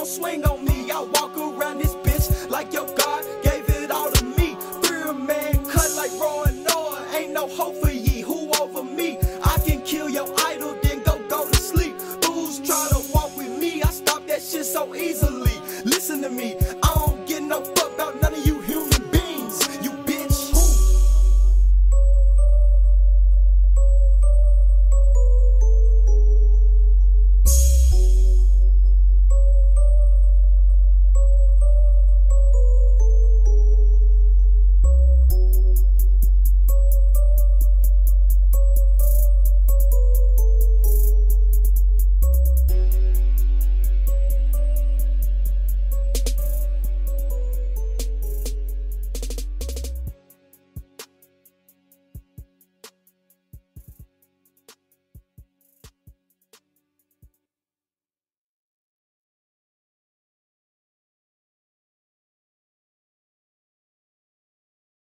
swing on me. I walk around this bitch like your God gave it all to me. Real man cut like Roy and Noah. Ain't no hope for ye. Who over me? I can kill your idol, then go to sleep. Fools try to walk with me. I stop that shit so easily. Listen to me. I don't get no